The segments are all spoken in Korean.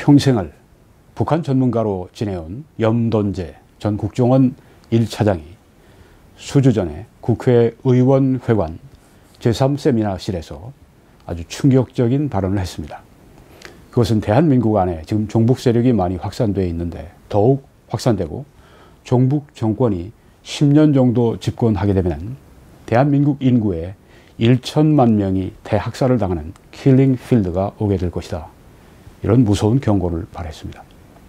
평생을 북한 전문가로 지내온 염돈재 전 국정원 1차장이 수주 전에 국회 의원회관 제3세미나실에서 아주 충격적인 발언을 했습니다. 그것은 대한민국 안에 지금 종북 세력이 많이 확산되어 있는데 더욱 확산되고 종북 정권이 10년 정도 집권하게 되면 대한민국 인구의 1천만 명이 대학살을 당하는 킬링 필드가 오게 될 것이다. 이런 무서운 경고를 발했습니다.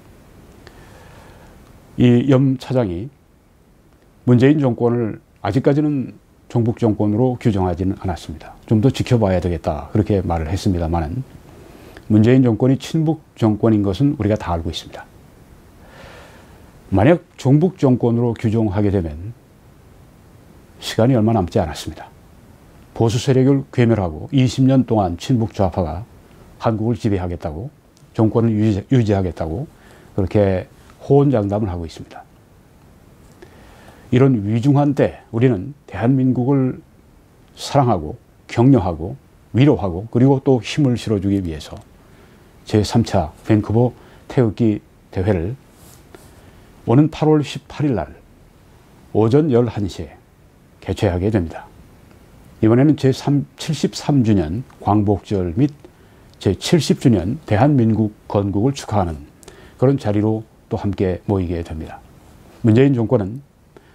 이 염 차장이 문재인 정권을 아직까지는 종북 정권으로 규정하지는 않았습니다. 좀 더 지켜봐야 되겠다 그렇게 말을 했습니다만 문재인 정권이 친북 정권인 것은 우리가 다 알고 있습니다. 만약 종북 정권으로 규정하게 되면 시간이 얼마 남지 않았습니다. 보수 세력을 괴멸하고 20년 동안 친북 좌파가 한국을 지배하겠다고 정권을 유지하겠다고 그렇게 호언장담을 하고 있습니다. 이런 위중한 때 우리는 대한민국을 사랑하고 격려하고 위로하고 그리고 또 힘을 실어주기 위해서 제3차 밴쿠버 태극기 대회를 오는 8월 18일 날 오전 11시에 개최하게 됩니다. 이번에는 제73주년 광복절 및 제70주년 대한민국 건국을 축하하는 그런 자리로 또 함께 모이게 됩니다. 문재인 정권은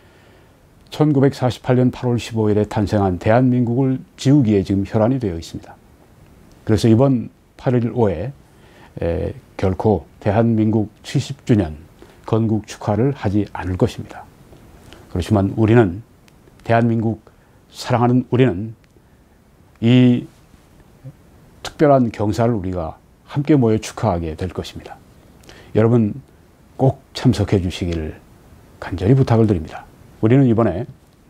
1948년 8월 15일에 탄생한 대한민국을 지우기에 지금 혈안이 되어 있습니다. 그래서 이번 8일 오후에 결코 대한민국 70주년 건국 축하를 하지 않을 것입니다. 그렇지만 우리는 대한민국 사랑하는 우리는 이 특별한 경사를 우리가 함께 모여 축하하게 될 것입니다. 여러분 꼭 참석해 주시기를 간절히 부탁을 드립니다. 우리는 이번에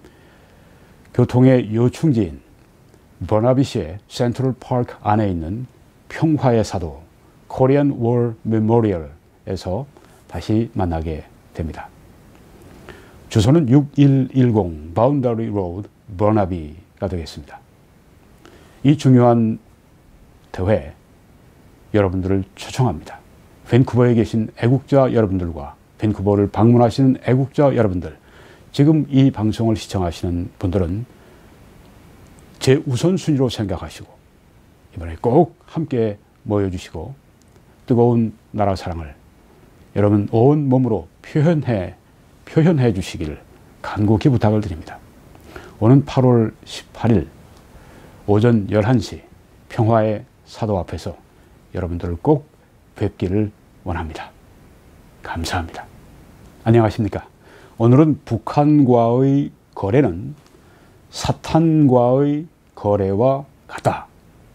교통의 요충지인 버나비시의 센트럴 파크 안에 있는 평화의 사도 코리안 워 메모리얼에서 다시 만나게 됩니다. 주소는 6110 바운더리 로드 버나비가 되겠습니다. 이 중요한 대회 여러분들을 초청합니다. 밴쿠버에 계신 애국자 여러분들과 밴쿠버를 방문하시는 애국자 여러분들, 지금 이 방송을 시청하시는 분들은 제 우선순위로 생각하시고 이번에 꼭 함께 모여주시고 뜨거운 나라 사랑을 여러분 온 몸으로 표현해 주시기를 간곡히 부탁을 드립니다. 오는 8월 18일 오전 11시 평화의 사도 앞에서 여러분들을 꼭 뵙기를 원합니다. 감사합니다. 안녕하십니까. 오늘은 북한과의 거래는 사탄과의 거래와 같다.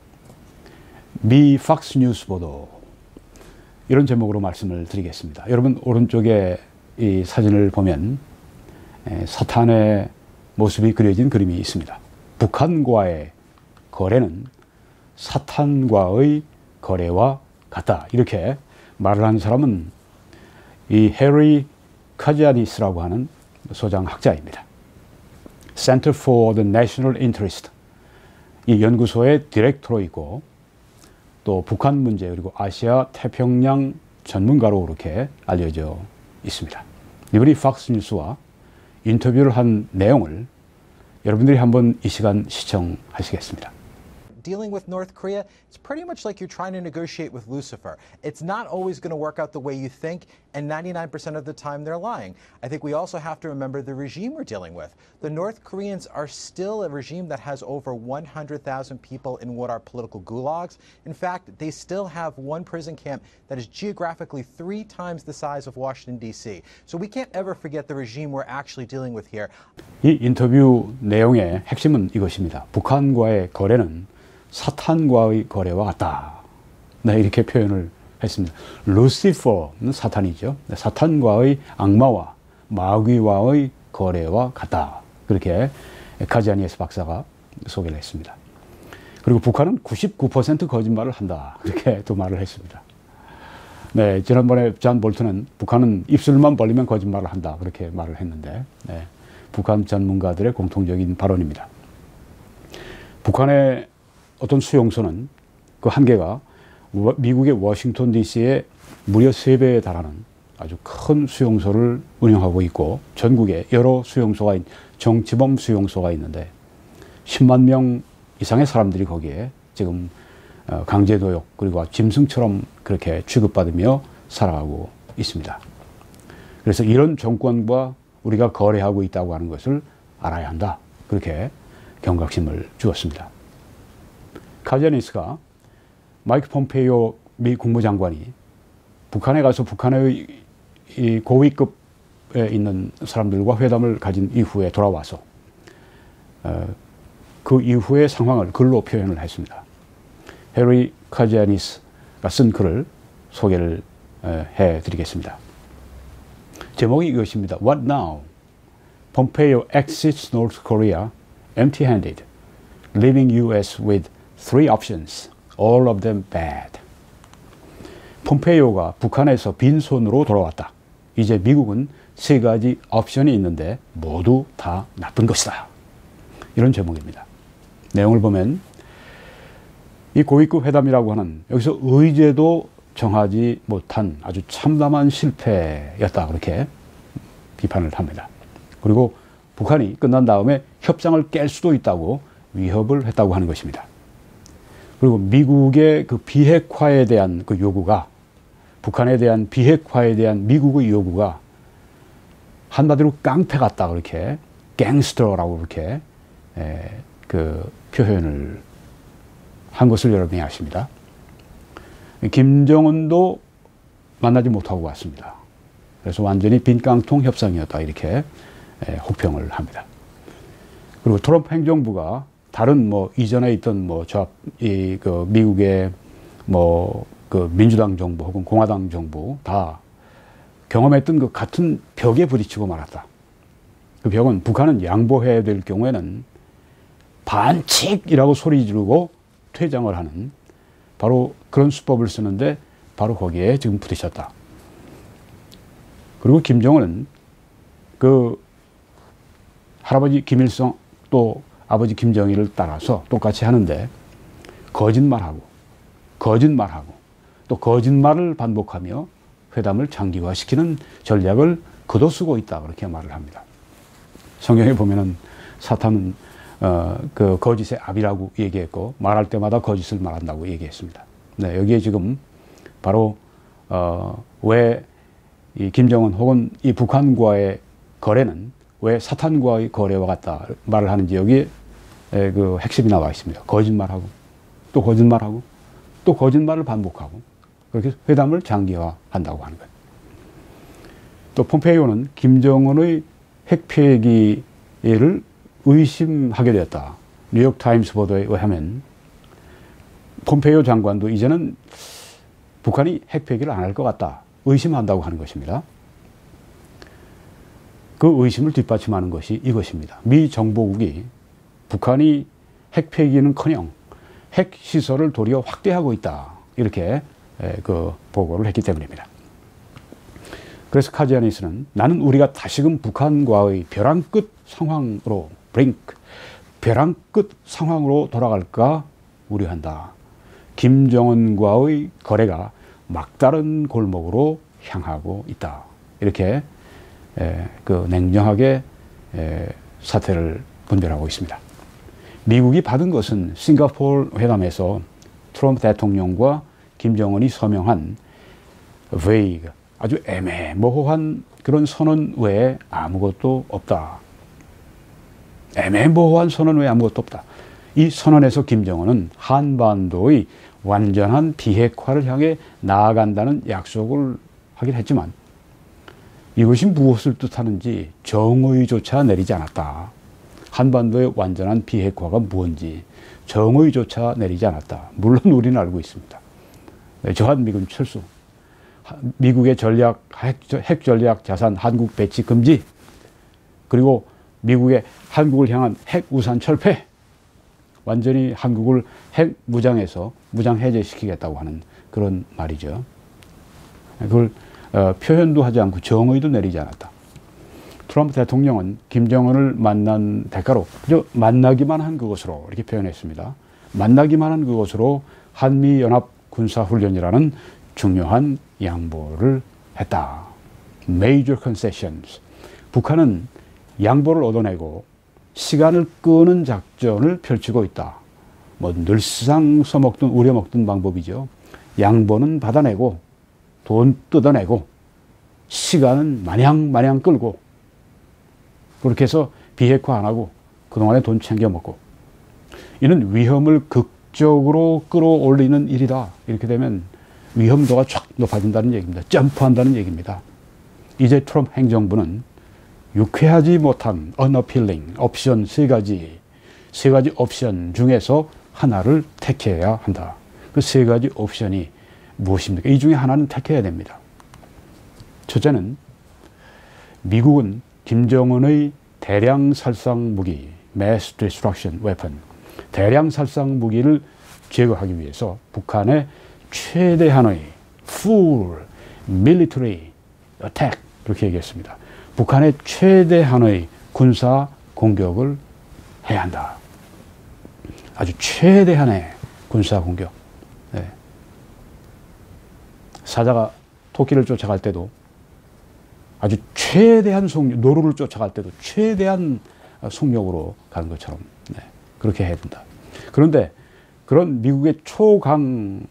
미 팍스뉴스 보도, 이런 제목으로 말씀을 드리겠습니다. 여러분 오른쪽에 이 사진을 보면 사탄의 모습이 그려진 그림이 있습니다. 북한과의 거래는 사탄과의 거래와 같다. 이렇게 말을 하는 사람은 이 해리 카지아니스라고 하는 소장 학자입니다. Center for the National Interest, 이 연구소의 디렉터로 있고 또 북한 문제 그리고 아시아 태평양 전문가로 그렇게 알려져 있습니다. 이번에 팍스뉴스와 인터뷰를 한 내용을 여러분들이 한번 이 시간 시청하시겠습니다. Dealing with North Korea, it's pretty much like you're trying to negotiate with Lucifer. It's not always going to work out the way you think, and 99% of the time they're lying. I think we also have to remember the regime we're dealing with. The North Koreans are still a regime that has over 100,000 people in what are political gulags. In fact, they still have one prison camp that is geographically 3 times the size of Washington, D.C. So we can't ever forget the regime we're actually dealing with here. 이 인터뷰 내용의 핵심은 이것입니다. 북한과의 거래는 사탄과의 거래와 같다. 네, 이렇게 표현을 했습니다. 루시퍼는 사탄이죠. 사탄과의 악마와 마귀와의 거래와 같다. 그렇게 카지아니에스 박사가 소개를 했습니다. 그리고 북한은 99% 거짓말을 한다. 그렇게 또 말을 했습니다. 네, 지난번에 존 볼턴은 북한은 입술만 벌리면 거짓말을 한다. 그렇게 말을 했는데, 네, 북한 전문가들의 공통적인 발언입니다. 북한의 어떤 수용소는 그 한계가 미국의 워싱턴 DC에 무려 3배에 달하는 아주 큰 수용소를 운영하고 있고 전국에 여러 수용소가 정치범 수용소가 있는데 10만 명 이상의 사람들이 거기에 지금 강제노역 그리고 짐승처럼 그렇게 취급받으며 살아가고 있습니다. 그래서 이런 정권과 우리가 거래하고 있다고 하는 것을 알아야 한다. 그렇게 경각심을 주었습니다. 카제니스가 마이크 폼페이오 미 국무장관이 북한에 가서 북한의 이 고위급에 있는 사람들과 회담을 가진 이후에 돌아와서 그 이후의 상황을 글로 표현을 했습니다. 해리 카제니스가 쓴 글을 소개를 해드리겠습니다. 제목이 이것입니다. What now? Pompeo exits North Korea empty-handed, leaving U.S. with 3 options, all of them bad. 폼페이오가 북한에서 빈손으로 돌아왔다. 이제 미국은 3가지 옵션이 있는데 모두 다 나쁜 것이다. 이런 제목입니다. 내용을 보면 이 고위급 회담이라고 하는 여기서 의제도 정하지 못한 아주 참담한 실패였다. 그렇게 비판을 합니다. 그리고 북한이 끝난 다음에 협상을 깰 수도 있다고 위협을 했다고 하는 것입니다. 그리고 미국의 그 비핵화에 대한 그 요구가 북한에 대한 비핵화에 대한 미국의 요구가 한마디로 깡패 같다. 그렇게 갱스터라고 그렇게 그 표현을 한 것을 여러분이 아십니다. 김정은도 만나지 못하고 왔습니다. 그래서 완전히 빈깡통 협상이었다. 이렇게 혹평을 합니다. 그리고 트럼프 행정부가 다른 뭐 이전에 있던 뭐 그 미국의 뭐 그 민주당 정부 혹은 공화당 정부 다 경험했던 그 같은 벽에 부딪히고 말았다. 그 벽은 북한은 양보해야 될 경우에는 반칙이라고 소리 지르고 퇴장을 하는 바로 그런 수법을 쓰는데 바로 거기에 지금 부딪혔다. 그리고 김정은은 그 할아버지 김일성 또 아버지 김정일을 따라서 똑같이 하는데 거짓말하고 또 거짓말을 반복하며 회담을 장기화시키는 전략을 거둬쓰고 있다. 그렇게 말을 합니다. 성경에 보면은 사탄은 그 거짓의 압이라고 얘기했고 말할 때마다 거짓을 말한다고 얘기했습니다. 네, 여기에 지금 바로 왜 이 김정은 혹은 이 북한과의 거래는 왜 사탄과의 거래와 같다 말을 하는지 여기에 그 핵심이 나와 있습니다. 거짓말하고 또 거짓말하고 또 거짓말을 반복하고 그렇게 회담을 장기화한다고 하는 거예요. 또 폼페이오는 김정은의 핵폐기를 의심하게 되었다. 뉴욕타임스 보도에 의하면 폼페이오 장관도 이제는 북한이 핵폐기를 안 할 것 같다. 의심한다고 하는 것입니다. 그 의심을 뒷받침하는 것이 이것입니다. 미 정보국이 북한이 핵폐기는커녕 핵시설을 도리어 확대하고 있다. 이렇게 그 보고를 했기 때문입니다. 그래서 카지아니스는 나는 우리가 다시금 북한과의 벼랑 끝 상황으로 벼랑 끝 상황으로 돌아갈까 우려한다. 김정은과의 거래가 막다른 골목으로 향하고 있다. 이렇게 그 냉정하게 사태를 분별하고 있습니다. 미국이 받은 것은 싱가포르 회담에서 트럼프 대통령과 김정은이 서명한 vague, 아주 애매모호한 그런 선언 외에 아무것도 없다. 애매모호한 선언 외에 아무것도 없다. 이 선언에서 김정은은 한반도의 완전한 비핵화를 향해 나아간다는 약속을 하긴 했지만 이것이 무엇을 뜻하는지 정의조차 내리지 않았다. 한반도의 완전한 비핵화가 무엇인지 정의조차 내리지 않았다. 물론 우리는 알고 있습니다. 저한미군 철수, 미국의 핵전략 자산 한국 배치 금지, 그리고 미국의 한국을 향한 핵 우산 철폐, 완전히 한국을 핵 무장해서 무장 해제시키겠다고 하는 그런 말이죠. 그걸 표현도 하지 않고 정의도 내리지 않았다. 트럼프 대통령은 김정은을 만난 대가로 그저 만나기만 한 그것으로 이렇게 표현했습니다. 만나기만 한 그것으로 한미연합 군사훈련이라는 중요한 양보를 했다. Major concessions. 북한은 양보를 얻어내고 시간을 끄는 작전을 펼치고 있다. 뭐 늘상 써먹던 우려먹던 방법이죠. 양보는 받아내고 돈 뜯어내고 시간은 마냥 끌고 그렇게 해서 비핵화 안 하고 그동안에 돈 챙겨 먹고 이는 위험을 극적으로 끌어올리는 일이다. 이렇게 되면 위험도가 쫙 높아진다는 얘기입니다. 점프한다는 얘기입니다. 이제 트럼프 행정부는 유쾌하지 못한 unappealing 옵션 세 가지 옵션 중에서 하나를 택해야 한다. 그 세 가지 옵션이 무엇입니까? 이 중에 하나는 택해야 됩니다. 첫째는 미국은 김정은의 대량 살상 무기, mass destruction weapon, 대량 살상 무기를 제거하기 위해서 북한의 최대한의 full military attack 이렇게 얘기했습니다. 북한의 최대한의 군사 공격을 해야 한다. 아주 최대한의 군사 공격. 네. 사자가 토끼를 쫓아갈 때도 아주 최대한 속력, 노루를 쫓아갈 때도 최대한 속력으로 가는 것처럼 그렇게 해야 된다. 그런데 그런 미국의 초강국인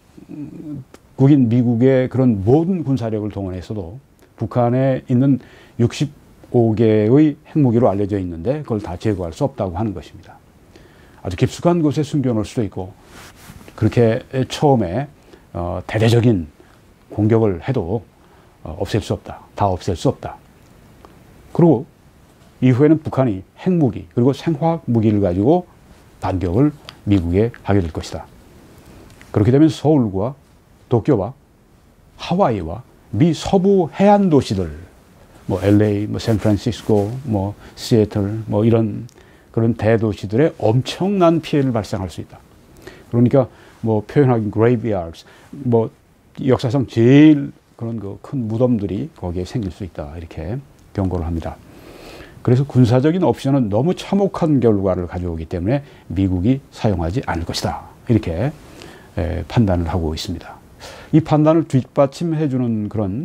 미국의 그런 모든 군사력을 동원해서도 북한에 있는 65개의 핵무기로 알려져 있는데 그걸 다 제거할 수 없다고 하는 것입니다. 아주 깊숙한 곳에 숨겨놓을 수도 있고 그렇게 처음에 대대적인 공격을 해도 없앨 수 없다. 다 없앨 수 없다. 그리고 이후에는 북한이 핵무기 그리고 생화학 무기를 가지고 반격을 미국에 하게 될 것이다. 그렇게 되면 서울과 도쿄와 하와이와 미 서부 해안 도시들, 뭐 LA, 뭐 샌프란시스코, 뭐 시애틀, 뭐 이런 그런 대도시들에 엄청난 피해를 발생할 수 있다. 그러니까 뭐 표현하기 graveyards, 뭐 역사상 제일 그런 그 큰 무덤들이 거기에 생길 수 있다. 이렇게 경고를 합니다. 그래서 군사적인 옵션은 너무 참혹한 결과를 가져오기 때문에 미국이 사용하지 않을 것이다. 이렇게 판단을 하고 있습니다. 이 판단을 뒷받침해주는 그런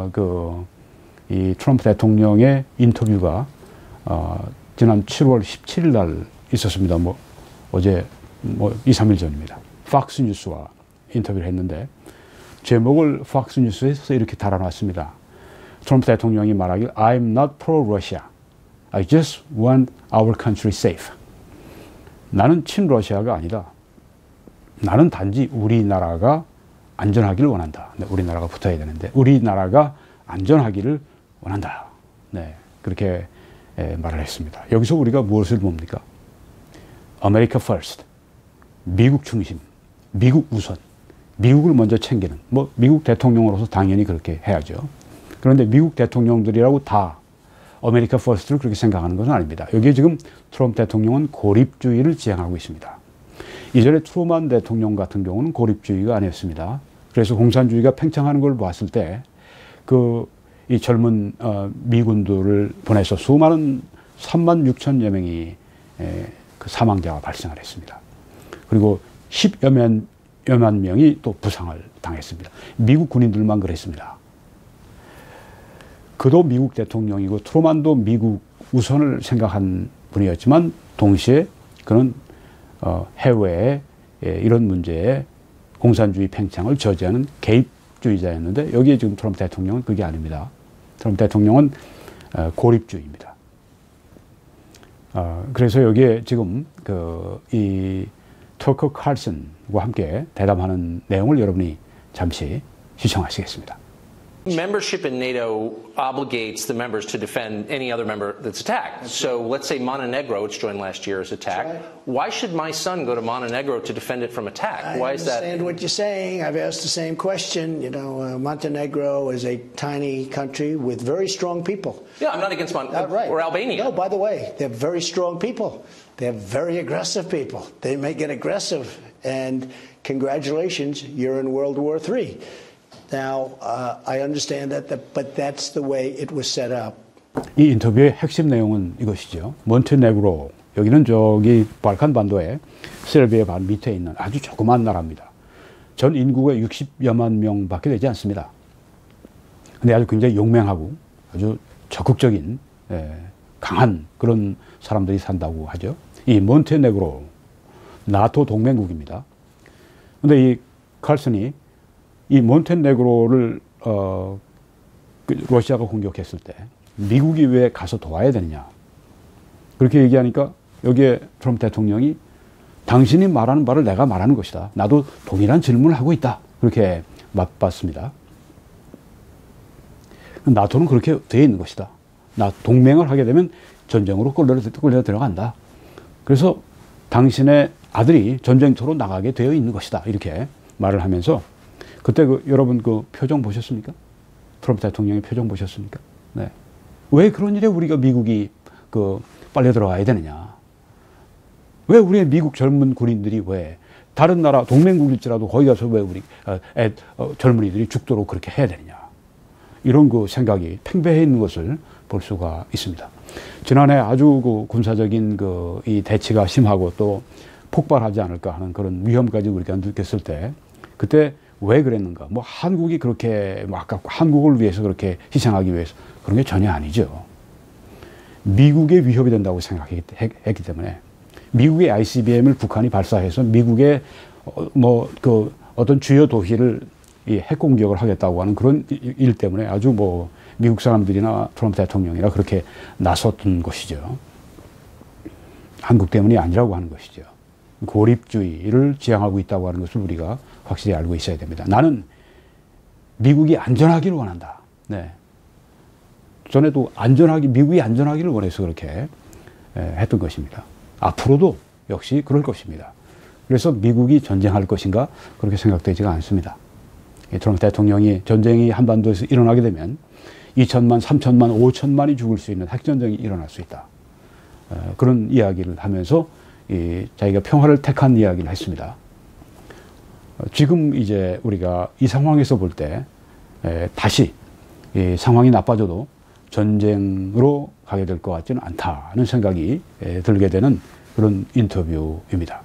이 트럼프 대통령의 인터뷰가 지난 7월 17일 날 있었습니다. 뭐 어제 뭐 2, 3일 전입니다. 팍스 뉴스와 인터뷰를 했는데 제목을 팍스 뉴스에서 이렇게 달아놨습니다. 트럼프 대통령이 말하길 I'm not pro-Russia. I just want our country safe. 나는 친러시아가 아니다. 나는 단지 우리나라가 안전하기를 원한다. 네, 우리나라가 붙어야 되는데 우리나라가 안전하기를 원한다. 네, 그렇게 말을 했습니다. 여기서 우리가 무엇을 봅니까? America first. 미국 중심. 미국 우선. 미국을 먼저 챙기는. 뭐 미국 대통령으로서 당연히 그렇게 해야죠. 그런데 미국 대통령들이라고 다 아메리카 퍼스트를 그렇게 생각하는 것은 아닙니다. 여기에 지금 트럼프 대통령은 고립주의를 지향하고 있습니다. 이전에 트루만 대통령 같은 경우는 고립주의가 아니었습니다. 그래서 공산주의가 팽창하는 걸 봤을 때 이 젊은 미군들을 보내서 수많은 3만 6천여 명이 그 사망자가 발생을 했습니다. 그리고 10여만 명이 또 부상을 당했습니다. 미국 군인들만 그랬습니다. 그도 미국 대통령이고 트루만도 미국 우선을 생각한 분이었지만 동시에 그는 해외의 이런 문제에 공산주의 팽창을 저지하는 개입주의자였는데 여기에 지금 트럼프 대통령은 그게 아닙니다. 트럼프 대통령은 고립주의입니다. 그래서 여기에 지금 이 터커 칼슨과 함께 대담하는 내용을 여러분이 잠시 시청하시겠습니다. Membership in NATO obligates the members to defend any other member that's attacked. So let's say Montenegro, which joined last year, is attacked. Right. Why should my son go to Montenegro to defend it from attack? Why is that? I understand what you're saying. I've asked the same question. You know, Montenegro is a tiny country with very strong people. Yeah, I'm not against Right. or Albania. No, by the way, they're very strong people. They're very aggressive people. They may get aggressive, and congratulations, you're in World War III. Now, I understand that, but that's the way it was set up. 이 인터뷰의 핵심 내용은 이것이죠. 몬테네그로, 여기는 저기 발칸 반도의 세르비아 반 밑에 있는 아주 조그만 나라입니다. 전 인구가 60여만 명밖에 되지 않습니다. 근데 아주 굉장히 용맹하고 아주 적극적인 강한 그런 사람들이 산다고 하죠. 이 몬테네그로 나토 동맹국입니다. 근데 이 칼슨이 이 몬테네그로를 러시아가 공격했을 때 미국이 왜 가서 도와야 되느냐 그렇게 얘기하니까 여기에 트럼프 대통령이 당신이 말하는 바를 내가 말하는 것이다. 나도 동일한 질문을 하고 있다. 그렇게 맞봤습니다. 나토는 그렇게 되어 있는 것이다. 나 동맹을 하게 되면 전쟁으로 끌려 들어간다. 그래서 당신의 아들이 전쟁터로 나가게 되어 있는 것이다. 이렇게 말을 하면서 그때 여러분 그 표정 보셨습니까? 트럼프 대통령의 표정 보셨습니까? 네. 왜 그런 일에 우리가 미국이 빨려 들어가야 되느냐? 왜 우리의 미국 젊은 군인들이 왜 다른 나라 동맹국일지라도 거기 가서 왜 우리 젊은이들이 죽도록 그렇게 해야 되느냐? 이런 그 생각이 팽배해 있는 것을 볼 수가 있습니다. 지난해 아주 그 군사적인 이 대치가 심하고 또 폭발하지 않을까 하는 그런 위험까지 우리가 느꼈을 때 그때 왜 그랬는가? 뭐 한국이 그렇게 아깝고 한국을 위해서 그렇게 희생하기 위해서 그런 게 전혀 아니죠. 미국의 위협이 된다고 생각했기 때문에 미국의 ICBM을 북한이 발사해서 미국의 어떤 주요 도시를 핵 공격을 하겠다고 하는 그런 일 때문에 아주 미국 사람들이나 트럼프 대통령이나 그렇게 나섰던 것이죠. 한국 때문이 아니라고 하는 것이죠. 고립주의를 지향하고 있다고 하는 것을 우리가 확실히 알고 있어야 됩니다. 나는 미국이 안전하기를 원한다. 네. 전에도 미국이 안전하기를 원해서 그렇게 했던 것입니다. 앞으로도 역시 그럴 것입니다. 그래서 미국이 전쟁할 것인가 그렇게 생각되지가 않습니다. 트럼프 대통령이 전쟁이 한반도에서 일어나게 되면 2천만, 3천만, 5천만이 죽을 수 있는 핵전쟁이 일어날 수 있다. 그런 이야기를 하면서 자기가 평화를 택한 이야기를 했습니다. 지금 이제 우리가 이 상황에서 볼 때 다시 상황이 나빠져도 전쟁으로 가게 될 것 같지는 않다는 생각이 들게 되는 그런 인터뷰입니다.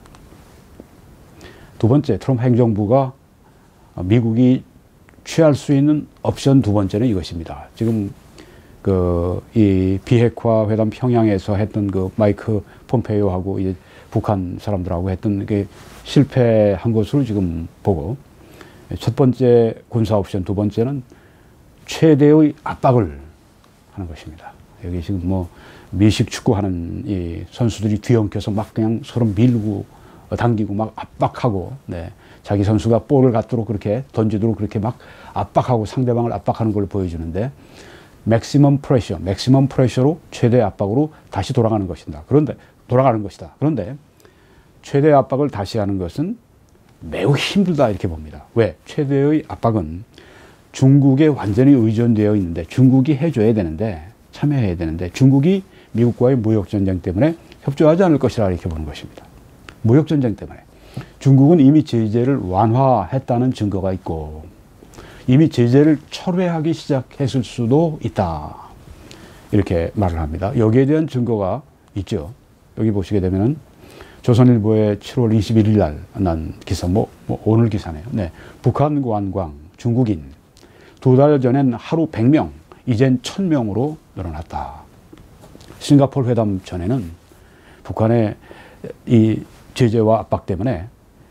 두 번째, 트럼프 행정부가 미국이 취할 수 있는 옵션 두 번째는 이것입니다. 지금 이 비핵화 회담 평양에서 했던 마이크 폼페이오하고 이제 북한 사람들하고 했던 게 실패한 것으로 지금 보고 첫 번째 군사 옵션, 두 번째는 최대의 압박을 하는 것입니다. 여기 지금 미식 축구하는 이 선수들이 뒤엉켜서 막 그냥 서로 밀고 당기고 막 압박하고, 자기 선수가 볼을 갖도록 그렇게 던지도록 그렇게 막 압박하고 상대방을 압박하는 걸 보여주는데 맥시멈 프레셔로 최대 압박으로 다시 돌아가는 것이다. 그런데 최대 압박을 다시 하는 것은 매우 힘들다 이렇게 봅니다. 왜? 최대의 압박은 중국에 완전히 의존되어 있는데 중국이 해줘야 되는데 참여해야 되는데 중국이 미국과의 무역전쟁 때문에 협조하지 않을 것이라 이렇게 보는 것입니다. 무역전쟁 때문에. 중국은 이미 제재를 완화했다는 증거가 있고 이미 제재를 철회하기 시작했을 수도 있다. 이렇게 말을 합니다. 여기에 대한 증거가 있죠. 여기 보시게 되면은 조선일보의 7월 21일 날 난 기사, 오늘 기사네요. 북한 관광 중국인 두 달 전엔 하루 100명, 이젠 1000명으로 늘어났다. 싱가포르 회담 전에는 북한의 이 제재와 압박 때문에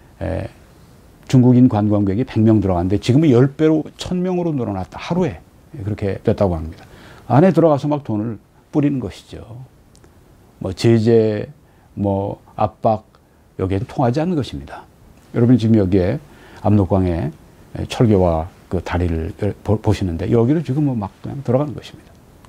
중국인 관광객이 100명 들어갔는데 지금은 10배로 1000명으로 늘어났다. 하루에 그렇게 됐다고 합니다. 안에 들어가서 막 돈을 뿌리는 것이죠. 제재, 압박, 여기에는 통하지 않는 것입니다. 여러분 지금 여기에 압록강에 철교와 그 다리를 보시는데 여기를 지금 막 그냥 들어가는 것입니다.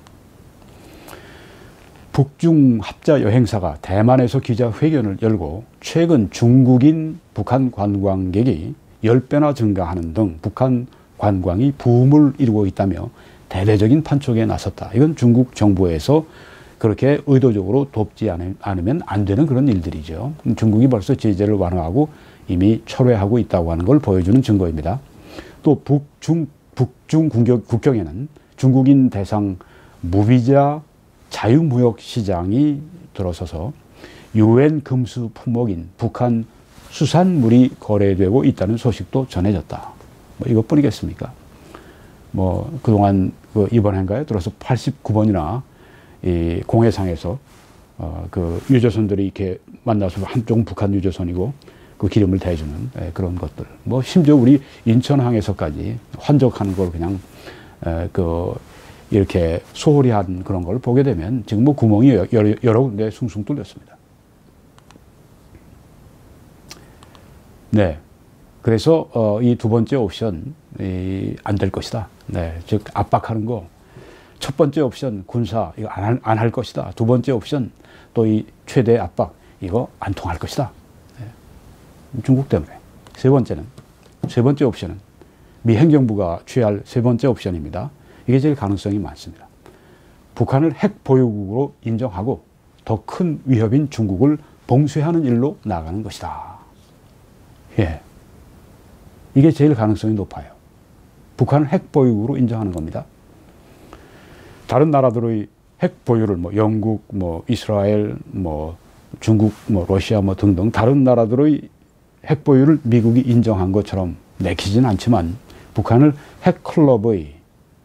북중 합자 여행사가 대만에서 기자회견을 열고 최근 중국인 북한 관광객이 10배나 증가하는 등 북한 관광이 붐을 이루고 있다며 대대적인 판촉에 나섰다. 이건 중국 정부에서 그렇게 의도적으로 돕지 않으면 안 되는 그런 일들이죠. 중국이 벌써 제재를 완화하고 이미 철회하고 있다고 하는 걸 보여주는 증거입니다. 또 북중 국경에는 중국인 대상 무비자 자유무역 시장이 들어서서 유엔 금수 품목인 북한 수산물이 거래되고 있다는 소식도 전해졌다. 뭐 이것뿐이겠습니까? 뭐 그동안 그 이번 해인가에 들어서 89번이나 이 공해상에서 그 유조선들이 이렇게 만나서 한쪽은 북한 유조선이고 그 기름을 대주는 그런 것들. 뭐 심지어 우리 인천항에서까지 환적하는 걸 그냥 그 이렇게 소홀히 한 그런 걸 보게 되면 지금 뭐 구멍이 여러 군데 숭숭 뚫렸습니다. 네. 그래서 이 두 번째 옵션 안 될 것이다. 네. 즉 압박하는 거. 첫 번째 옵션 군사 이거 안 할 것이다. 두 번째 옵션 또 이 최대 압박 이거 안 통할 것이다. 네. 중국 때문에. 세 번째 옵션은 미 행정부가 취할 세 번째 옵션입니다. 이게 제일 가능성이 많습니다. 북한을 핵 보유국으로 인정하고 더 큰 위협인 중국을 봉쇄하는 일로 나가는 것이다. 예. 이게 제일 가능성이 높아요. 북한을 핵 보유국으로 인정하는 겁니다. 다른 나라들의 핵 보유를 뭐 영국, 뭐 이스라엘, 뭐 중국, 뭐 러시아 뭐 등등 다른 나라들의 핵 보유를 미국이 인정한 것처럼 내키지는 않지만 북한을 핵 클럽의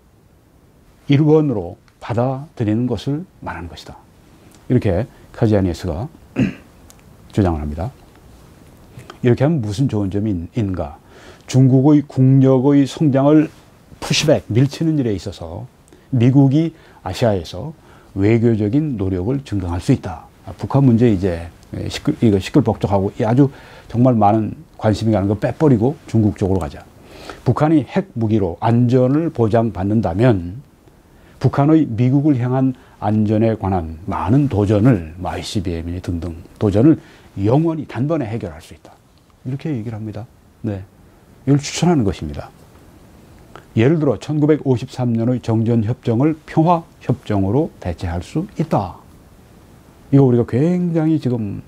일원으로 받아들이는 것을 말하는 것이다. 이렇게 카지아니에스가 주장을 합니다. 이렇게 하면 무슨 좋은 점이 있는가? 중국의 국력의 성장을 푸시백, 밀치는 일에 있어서 미국이 아시아에서 외교적인 노력을 증강할 수 있다. 북한 문제 이제 시끌벅적하고 아주 정말 많은 관심이 가는 거 빼버리고 중국 쪽으로 가자. 북한이 핵 무기로 안전을 보장받는다면 북한의 미국을 향한 안전에 관한 많은 도전을 ICBM이니 등등 도전을 영원히 단번에 해결할 수 있다. 이렇게 얘기를 합니다. 네. 이걸 추천하는 것입니다. 예를 들어 1953년의 정전협정을 평화협정으로 대체할 수 있다. 이거 우리가 굉장히 지금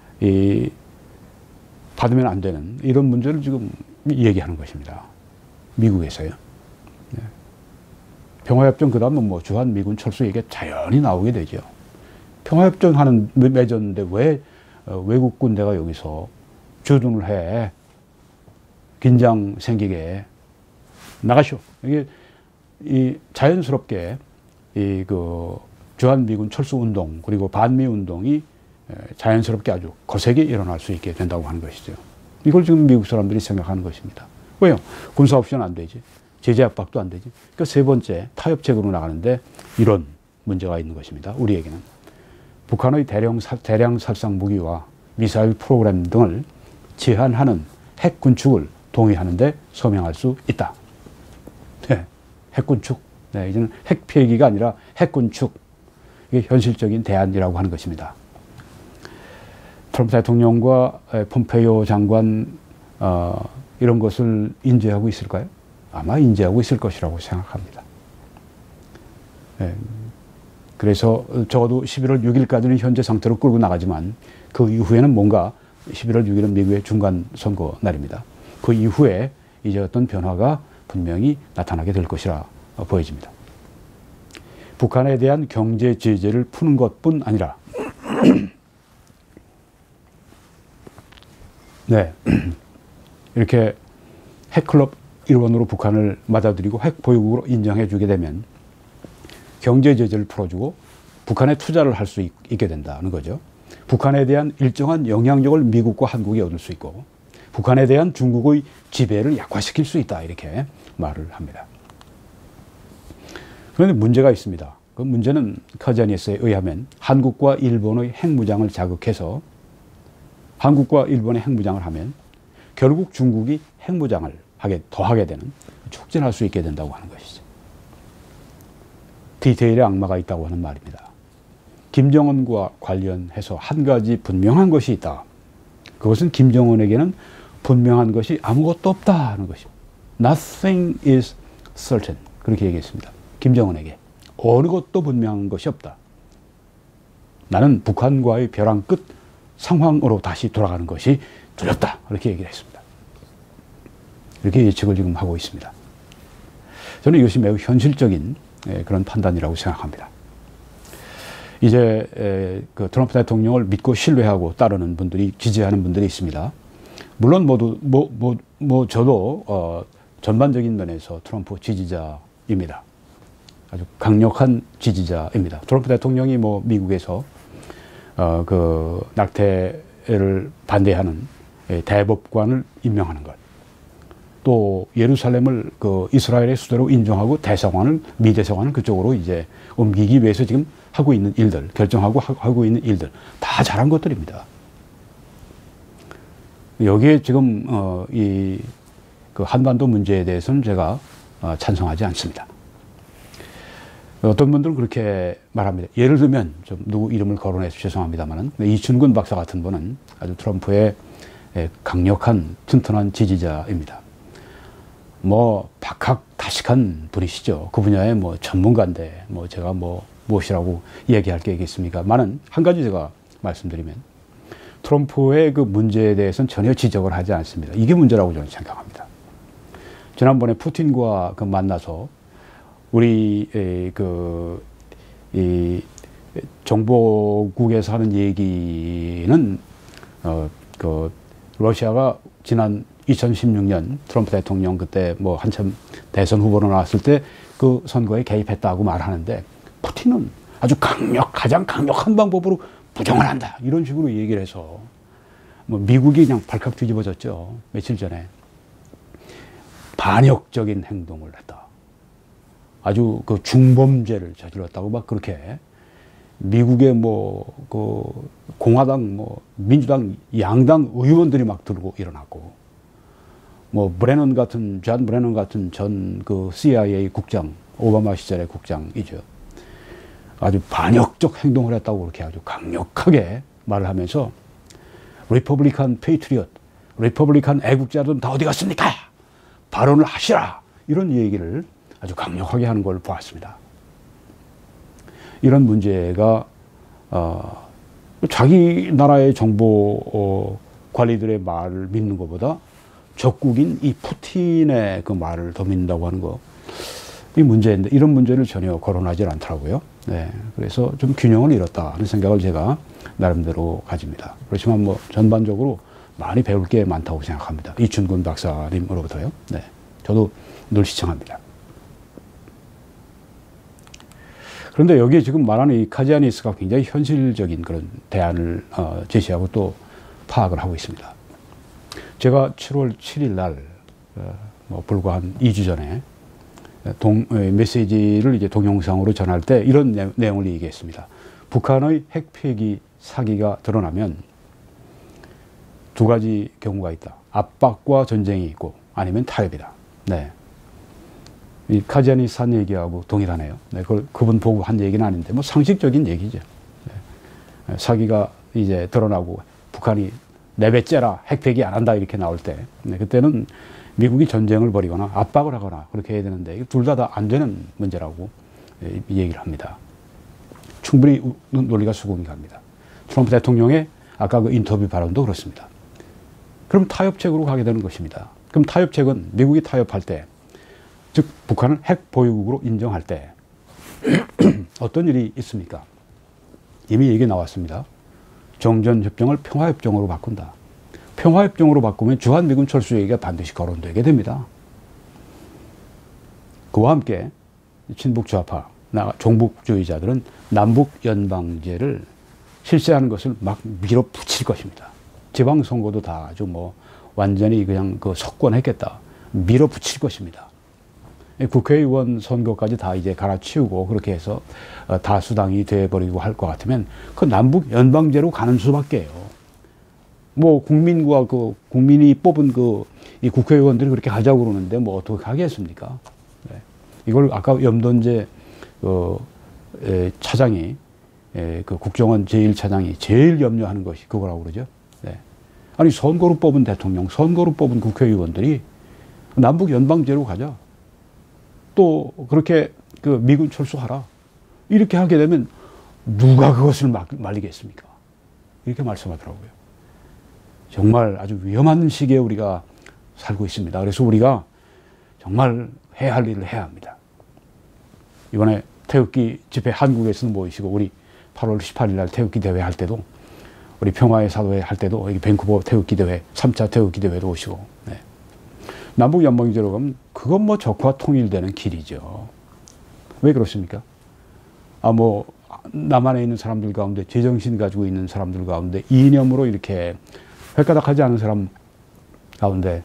받으면 안 되는 이런 문제를 지금 얘기하는 것입니다. 미국에서요. 네. 평화협정 그 다음은 뭐 주한미군 철수 이게 자연히 나오게 되죠. 평화협정 하는 맺었는데 왜 외국 군대가 여기서 주둔을 해? 긴장 생기게 나가시오. 이게 자연스럽게 그 주한미군 철수 운동 그리고 반미 운동이 자연스럽게 아주 거세게 일어날 수 있게 된다고 하는 것이죠. 이걸 지금 미국 사람들이 생각하는 것입니다. 왜요? 군사 옵션 안 되지. 제재 압박도 안 되지. 그러니까 세 번째 타협책으로 나가는데 이런 문제가 있는 것입니다. 우리에게는. 북한의 대량 살상 무기와 미사일 프로그램 등을 제한하는 핵 군축을 동의하는데 서명할 수 있다. 네, 핵 군축. 네, 이제는 핵 폐기가 아니라 핵 군축. 이게 현실적인 대안이라고 하는 것입니다. 트럼프 대통령과 폼페이오 장관 이런 것을 인지하고 있을까요? 아마 인지하고 있을 것이라고 생각합니다. 네, 그래서 적어도 11월 6일까지는 현재 상태로 끌고 나가지만 그 이후에는 뭔가 11월 6일은 미국의 중간 선거 날입니다. 그 이후에 이제 어떤 변화가 분명히 나타나게 될 것이라 보여집니다. 북한에 대한 경제 제재를 푸는 것뿐 아니라 네, 이렇게 핵클럽 일원으로 북한을 맞아들이고 핵 보유국으로 인정해 주게 되면 경제 제재를 풀어주고 북한에 투자를 할 수 있게 된다는 거죠. 북한에 대한 일정한 영향력을 미국과 한국이 얻을 수 있고 북한에 대한 중국의 지배를 약화시킬 수 있다 이렇게 말을 합니다. 그런데 문제가 있습니다. 그 문제는 카지아니에스에 의하면 한국과 일본의 핵무장을 자극해서 한국과 일본의 핵무장을 하면 결국 중국이 핵무장을 더하게 되는 촉진할 수 있게 된다고 하는 것이죠. 디테일에 악마가 있다고 하는 말입니다. 김정은과 관련해서 한 가지 분명한 것이 있다. 그것은 김정은에게는 분명한 것이 아무것도 없다 하는 것입니다. Nothing is certain. 그렇게 얘기했습니다. 김정은에게. 어느 것도 분명한 것이 없다. 나는 북한과의 벼랑 끝 상황으로 다시 돌아가는 것이 두렵다. 그렇게 얘기를 했습니다. 이렇게 예측을 지금 하고 있습니다. 저는 이것이 매우 현실적인 그런 판단이라고 생각합니다. 이제 그 트럼프 대통령을 믿고 신뢰하고 따르는 분들이 지지하는 분들이 있습니다. 물론 저도 전반적인 면에서 트럼프 지지자입니다. 아주 강력한 지지자입니다. 트럼프 대통령이 미국에서 그 낙태를 반대하는 대법관을 임명하는 것, 또 예루살렘을 그 이스라엘의 수도로 인정하고 미 대사관을 그쪽으로 이제 옮기기 위해서 지금 하고 있는 일들, 결정하고 하고 있는 일들 다 잘한 것들입니다. 여기에 지금 그 한반도 문제에 대해서는 제가 찬성하지 않습니다. 어떤 분들은 그렇게 말합니다. 예를 들면 좀 누구 이름을 거론해서 죄송합니다만은 이춘근 박사 같은 분은 아주 트럼프의 강력한 튼튼한 지지자입니다. 박학다식한 분이시죠. 그 분야의 전문가인데 제가 무엇이라고 얘기할 게 있겠습니까만은 한 가지 제가 말씀드리면 트럼프의 그 문제에 대해서는 전혀 지적을 하지 않습니다. 이게 문제라고 저는 생각합니다. 지난번에 푸틴과 만나서 우리 이 정보국에서 하는 얘기는 러시아가 지난 2016년 트럼프 대통령 그때 한참 대선 후보로 나왔을 때 그 선거에 개입했다고 말하는데 푸틴은 아주 가장 강력한 방법으로 부정을 한다 이런 식으로 얘기를 해서 미국이 그냥 발칵 뒤집어졌죠. 며칠 전에 반역적인 행동을 했다. 아주 그 중범죄를 저질렀다고 그렇게 미국의 그 공화당 민주당 양당 의원들이 들고 일어났고 존 브레넌 같은 전 그 CIA 국장, 오바마 시절의 국장이죠. 아주 반역적 행동을 했다고 그렇게 아주 강력하게 말을 하면서 리퍼블리칸 페이트리엇, 리퍼블리칸 애국자들은 다 어디 갔습니까? 발언을 하시라. 이런 얘기를 아주 강력하게 하는 걸 보았습니다. 이런 문제가 자기 나라의 정보 관리들의 말을 믿는 것보다 적국인 이 푸틴의 그 말을 더 믿는다고 하는 거, 이 문제인데 이런 문제를 전혀 거론하지 않더라고요. 네, 그래서 좀 균형을 잃었다 하는 생각을 제가 나름대로 가집니다. 그렇지만 전반적으로 많이 배울 게 많다고 생각합니다. 이춘근 박사님으로부터요. 네, 저도 늘 시청합니다. 그런데 여기에 지금 말하는 이 카지아니스가 굉장히 현실적인 그런 대안을 제시하고 또 파악을 하고 있습니다. 제가 7월 7일 날 불과 한 2주 전에 메시지를 이제 동영상으로 전할 때 이런 내용을 얘기했습니다. 북한의 핵폐기 사기가 드러나면 두 가지 경우가 있다. 압박과 전쟁이 있고 아니면 타협이다. 네. 이 카지아니스 한 얘기하고 동일하네요. 네, 그분 보고 한 얘기는 아닌데 상식적인 얘기죠. 네. 사기가 이제 드러나고 북한이 내뱉째라 핵폐기 안 한다 이렇게 나올 때 그때는 미국이 전쟁을 벌이거나 압박을 하거나 그렇게 해야 되는데 둘 다 안 되는 문제라고 얘기를 합니다. 충분히 논리가 수긍이 갑니다. 트럼프 대통령의 아까 그 인터뷰 발언도 그렇습니다. 그럼 타협책으로 가게 되는 것입니다. 그럼 타협책은 미국이 타협할 때, 즉 북한을 핵 보유국으로 인정할 때 어떤 일이 있습니까? 이미 얘기 나왔습니다. 정전협정을 평화협정으로 바꾼다. 평화협정으로 바꾸면 주한미군 철수 얘기가 반드시 거론되게 됩니다. 그와 함께 친북 좌파, 종북주의자들은 남북 연방제를 실시하는 것을 막 밀어붙일 것입니다. 지방선거도 다 아주 완전히 그냥 석권했겠다. 밀어붙일 것입니다. 국회의원 선거까지 다 이제 갈아치우고 그렇게 해서 다수당이 돼버리고 할 것 같으면 그 남북 연방제로 가는 수밖에 해요. 국민과 국민이 뽑은 이 국회의원들이 그렇게 하자고 그러는데 어떻게 하겠습니까? 네. 이걸 아까 염돈재 차장이, 국정원 제1차장이 제일 염려하는 것이 그거라고 그러죠. 네. 아니, 선거로 뽑은 대통령, 선거로 뽑은 국회의원들이 남북 연방제로 가자. 또 그렇게 미군 철수하라. 이렇게 하게 되면 누가 그것을 말리겠습니까? 이렇게 말씀하더라고요. 정말 아주 위험한 시기에 우리가 살고 있습니다. 그래서 우리가 정말 해야 할 일을 해야 합니다. 이번에 태극기 집회 한국에서는 모이시고 우리 8월 18일 날 태극기 대회 할 때도 우리 평화의 사도회 할 때도 여기 밴쿠버 태극기대회, 3차 태극기대회도 오시고. 네. 남북 연방제로 가면 그건 뭐 적화 통일되는 길이죠. 왜 그렇습니까? 남한에 있는 사람들 가운데 제정신 가지고 있는 사람들 가운데 이념으로 이렇게 획가닥하지 않은 사람 가운데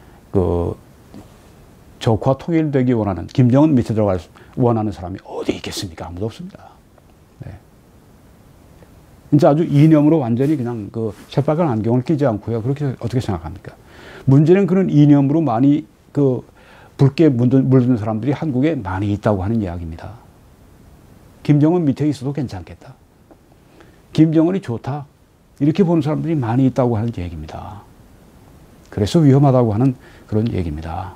적화 통일되기 원하는, 김정은 밑에 들어갈 원하는 사람이 어디 있겠습니까? 아무도 없습니다. 네. 진짜 아주 이념으로 완전히 그냥 새빨간 안경을 끼지 않고요. 그렇게 어떻게 생각합니까? 문제는 그런 이념으로 많이 붉게 물든 사람들이 한국에 많이 있다고 하는 이야기입니다. 김정은 밑에 있어도 괜찮겠다. 김정은이 좋다. 이렇게 보는 사람들이 많이 있다고 하는 얘기입니다. 그래서 위험하다고 하는 그런 얘기입니다.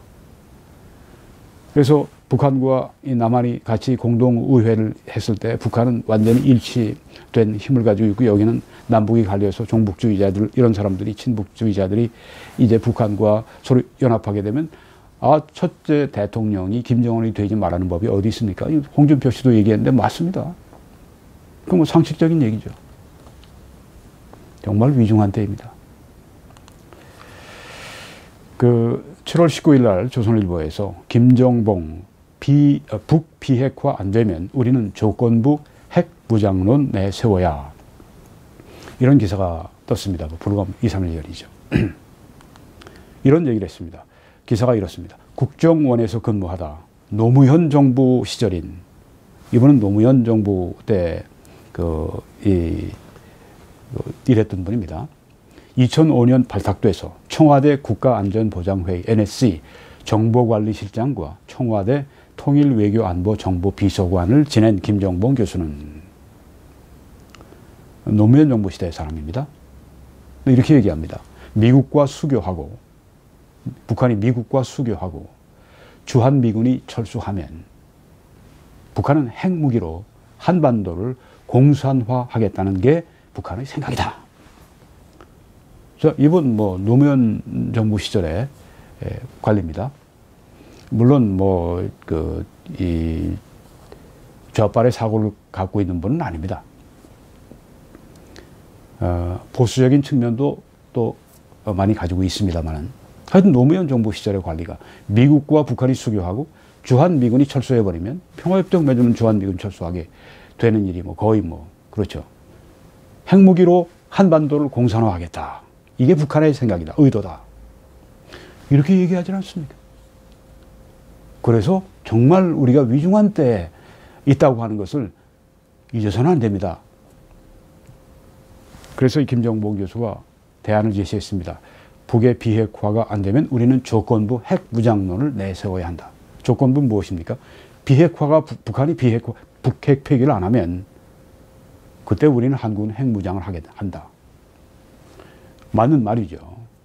그래서 북한과 이 남한이 같이 공동의회를 했을 때 북한은 완전히 일치된 힘을 가지고 있고 여기는 남북이 갈려서 종북주의자들, 이런 사람들이, 친북주의자들이 이제 북한과 서로 연합하게 되면 첫째 대통령이 김정은이 되지 말라는 법이 어디 있습니까? 홍준표 씨도 얘기했는데 맞습니다. 그건 상식적인 얘기죠. 정말 위중한 때입니다. 7월 19일 날 조선일보에서 김정봉 북 비핵화 안 되면 우리는 조건부 핵 무장론 내세워야, 이런 기사가 떴습니다. 불과 2, 3일 전이죠. 이런 얘기를 했습니다. 기사가 이렇습니다. 국정원에서 근무하다 노무현 정부 시절인, 이분은 노무현 정부 때 일했던 분입니다. 2005년 발탁돼서 청와대 국가안전보장회의 NSC 정보관리실장과 청와대 통일외교안보정보비서관을 지낸 김정봉 교수는 노무현 정부 시대의 사람입니다. 이렇게 얘기합니다. 북한이 미국과 수교하고 주한미군이 철수하면 북한은 핵무기로 한반도를 공산화하겠다는 게 북한의 생각이다. 이분 노무현 정부 시절의 관리입니다. 물론 이 좌빨의 사고를 갖고 있는 분은 아닙니다. 보수적인 측면도 또 많이 가지고 있습니다만은, 하여튼 노무현 정부 시절의 관리가 미국과 북한이 수교하고 주한미군이 철수해버리면, 평화협정 맺으면 주한미군 철수하게 되는 일이 거의 그렇죠. 핵무기로 한반도를 공산화하겠다. 이게 북한의 생각이다. 의도다. 이렇게 얘기하지 않습니까? 그래서 정말 우리가 위중한 때에 있다고 하는 것을 잊어서는 안 됩니다. 그래서 이 김정봉 교수가 대안을 제시했습니다. 북의 비핵화가 안 되면 우리는 조건부 핵무장론을 내세워야 한다. 조건부는 무엇입니까? 북한이 북핵 폐기를 안 하면 그때 우리는 한국은 핵무장을 한다. 맞는 말이죠.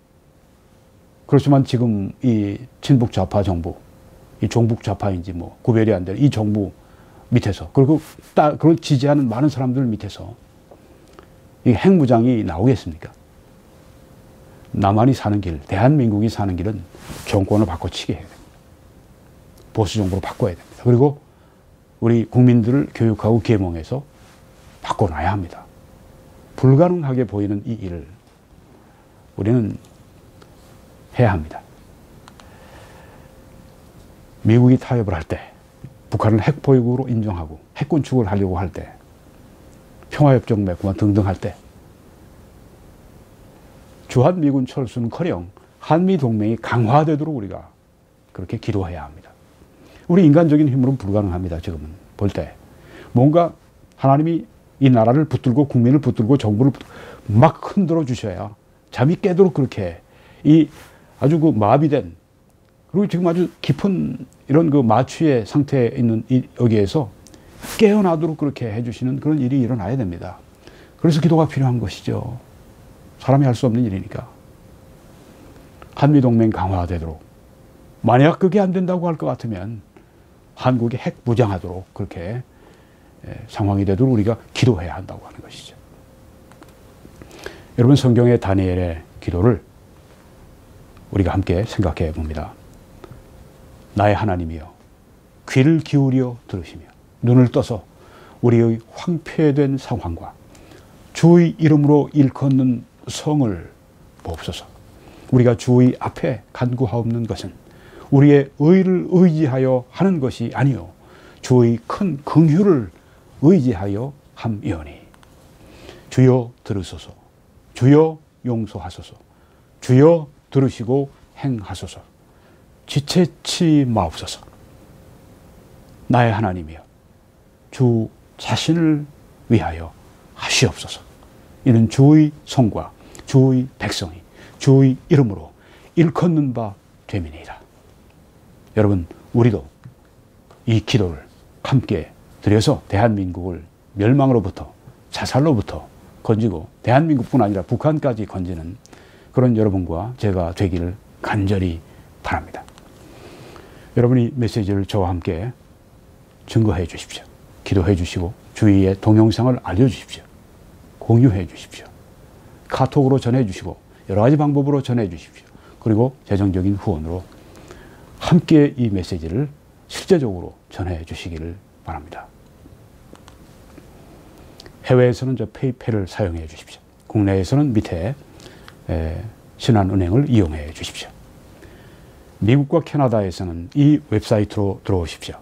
그렇지만 지금 이 친북 좌파 정부, 이 종북 좌파인지 구별이 안 되는 이 정부 밑에서, 그리고 그걸 지지하는 많은 사람들 밑에서 이 핵무장이 나오겠습니까? 남한이 사는 길, 대한민국이 사는 길은 정권을 바꿔치게 해야 됩니다. 보수 정부로 바꿔야 됩니다. 그리고 우리 국민들을 교육하고 계몽해서 바꿔놔야 합니다. 불가능하게 보이는 이 일을 우리는 해야 합니다. 미국이 타협을 할 때, 북한을 핵보유국으로 인정하고 핵군축을 하려고 할 때, 평화협정 맺고 등등 할 때, 주한미군 철수는커녕 한미동맹이 강화되도록 우리가 그렇게 기도해야 합니다. 우리 인간적인 힘으로는 불가능합니다. 지금은 볼 때. 뭔가 하나님이 이 나라를 붙들고 국민을 붙들고 정부를 막 흔들어 주셔야 잠이 깨도록 그렇게 이 아주 마비된, 그리고 지금 아주 깊은 이런 마취의 상태에 있는 여기에서 깨어나도록 그렇게 해주시는 그런 일이 일어나야 됩니다. 그래서 기도가 필요한 것이죠. 사람이 할 수 없는 일이니까. 한미동맹 강화되도록. 만약 그게 안 된다고 할 것 같으면 한국이 핵 무장하도록 그렇게 상황이 되도록 우리가 기도해야 한다고 하는 것이죠. 여러분, 성경의 다니엘의 기도를 우리가 함께 생각해 봅니다. 나의 하나님이여, 귀를 기울여 들으시며 눈을 떠서 우리의 황폐된 상황과 주의 이름으로 일컫는 성을 보옵소서. 우리가 주의 앞에 간구하옵는 것은 우리의 의를 의지하여 하는 것이 아니요 주의 큰 긍휼을 의지하여 함이오니 주여 들으소서. 주여 용서하소서. 주여 들으시고 행하소서. 지체치 마옵소서. 나의 하나님이여 주 자신을 위하여 하시옵소서. 이는 주의 성과 주의 백성이 주의 이름으로 일컫는 바 됨이니이다. 여러분, 우리도 이 기도를 함께 드려서 대한민국을 멸망으로부터 자살로부터 건지고 대한민국뿐 아니라 북한까지 건지는 그런 여러분과 제가 되기를 간절히 바랍니다. 여러분이 메시지를 저와 함께 증거해 주십시오. 기도해 주시고 주위에 동영상을 알려주십시오. 공유해 주십시오. 카톡으로 전해 주시고 여러 가지 방법으로 전해 주십시오. 그리고 재정적인 후원으로 함께 이 메시지를 실제적으로 전해 주시기를 바랍니다. 해외에서는 저 페이팔을 사용해 주십시오. 국내에서는 밑에 신한은행을 이용해 주십시오. 미국과 캐나다에서는 이 웹사이트로 들어오십시오.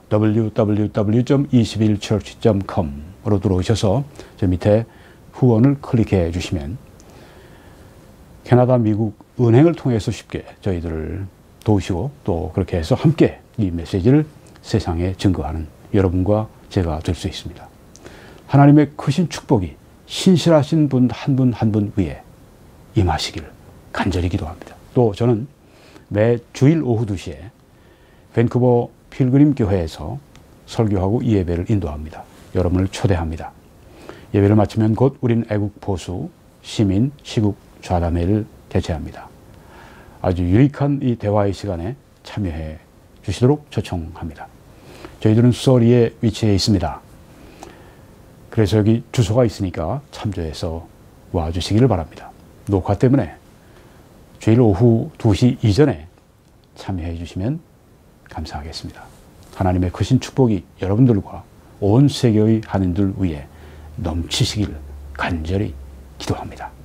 www.21church.com으로 들어오셔서 저 밑에 후원을 클릭해 주시면 캐나다, 미국 은행을 통해서 쉽게 저희들을 도우시고 또 그렇게 해서 함께 이 메시지를 세상에 증거하는 여러분과 제가 될 수 있습니다. 하나님의 크신 축복이 신실하신 분 한 분 한 분 위에 임하시기를 간절히 기도합니다. 또 저는 매 주일 오후 2시에 밴쿠버 필그림 교회에서 설교하고 이 예배를 인도합니다. 여러분을 초대합니다. 예배를 마치면 곧 우린 애국 보수, 시민, 시국 좌담회를 개최합니다. 아주 유익한 이 대화의 시간에 참여해 주시도록 초청합니다. 저희들은 서리에 위치해 있습니다. 그래서 여기 주소가 있으니까 참조해서 와주시기를 바랍니다. 녹화 때문에 주일 오후 2시 이전에 참여해 주시면 감사하겠습니다. 하나님의 크신 축복이 여러분들과 온 세계의 한인들 위에 넘치시기를 간절히 기도합니다.